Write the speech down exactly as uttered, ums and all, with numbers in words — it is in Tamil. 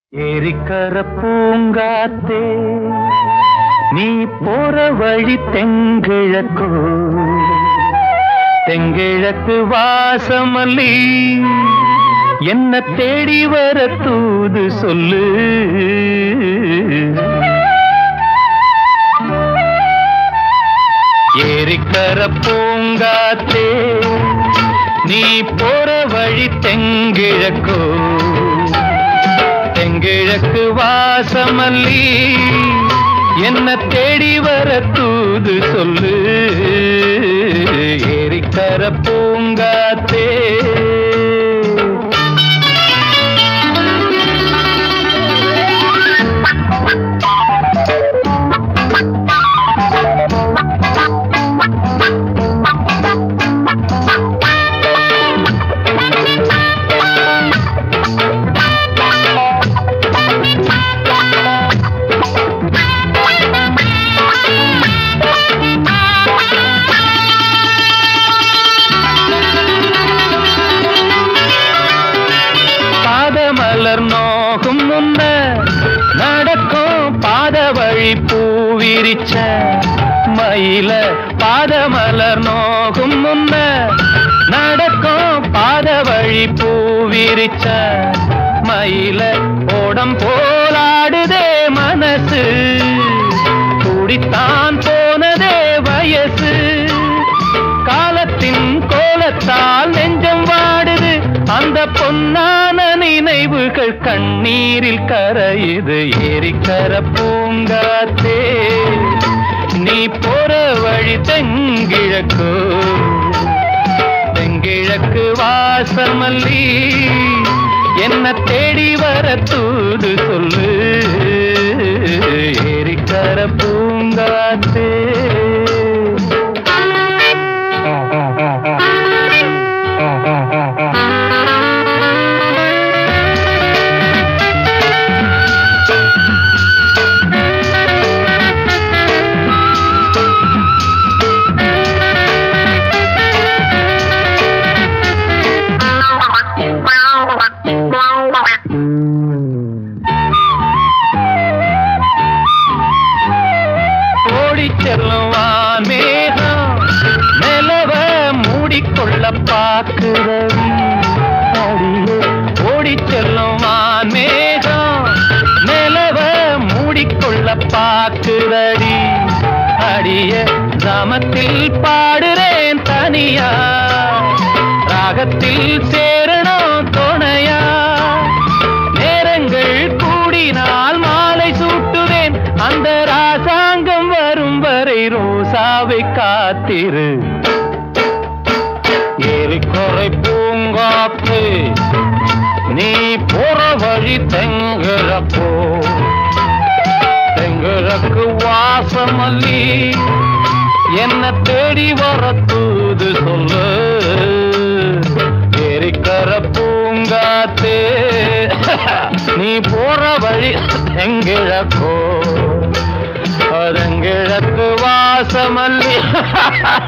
ஏரிக்கர பூங்காத்தே நீ போற வழி தெங்கிழக்கு தெங்கிழக்கு வாசமல்லி என்ன தேடி வர தூது சொல்லு. ஏரிக்கர பூங்காத்தே நீ போற வழி தெங்கிழக்கு தெங்கிழக்கு வாசமல்லி என்ன தேடி வர தூது சொல்லு. ஏரிக்கர பூங்காத்தே நோகும் முன்ன நடக்கும் பாத வழி பூவிரிச்ச மயில பாதமலர் நோகும் முன்ன நடக்கும் பாத வழி பூவிரிச்ச மயில ஓடம் போலாடுதே மனசு துடித்தான் போனதே வயசு காலத்தின் கோலத்தால் நெஞ்சம் வாடுது அந்த பொன்னான நினைவுகள் கண்ணீரில் கரையுது. ஏரிக்கர பூங்காத்தே நீ போற வழி தெங்கிழக்கு தெங்கிழக்கு வாசமல்லி என்ன தேடி வர தூது சொல்லு. ஏரிக்கர பூங்காத்தே ஓடி செல்லுவான் மேகம் நிலவ மூடிக்கொள்ள பார்க்கிறவி அடியே. ஓடி செல்லுவான் மேகம் நிலவ மூடிக்கொள்ள பார்க்கிறடி அடிய. கிராமத்தில் பாடுறேன் தனியா ராகத்தில் சேரணும் துணையா. நேரங்கள் கூடினால் மாலை சூட்டுவேன் அந்த ராசாங்கம் வரும் வரை ரோசாவை காத்திரு. ஏரிக்கரை பூங்காத்து நீ போற வழி தெங்கிழப்போ தெங்கிழக்கு வாசமல்லி என்ன தேடி வர தூது சொல்லு. ஏரிக்கர பூங்காத்தே நீ போற வழி தெங்கிழக்கோ தெங்கிழக்கு வாசமல்லி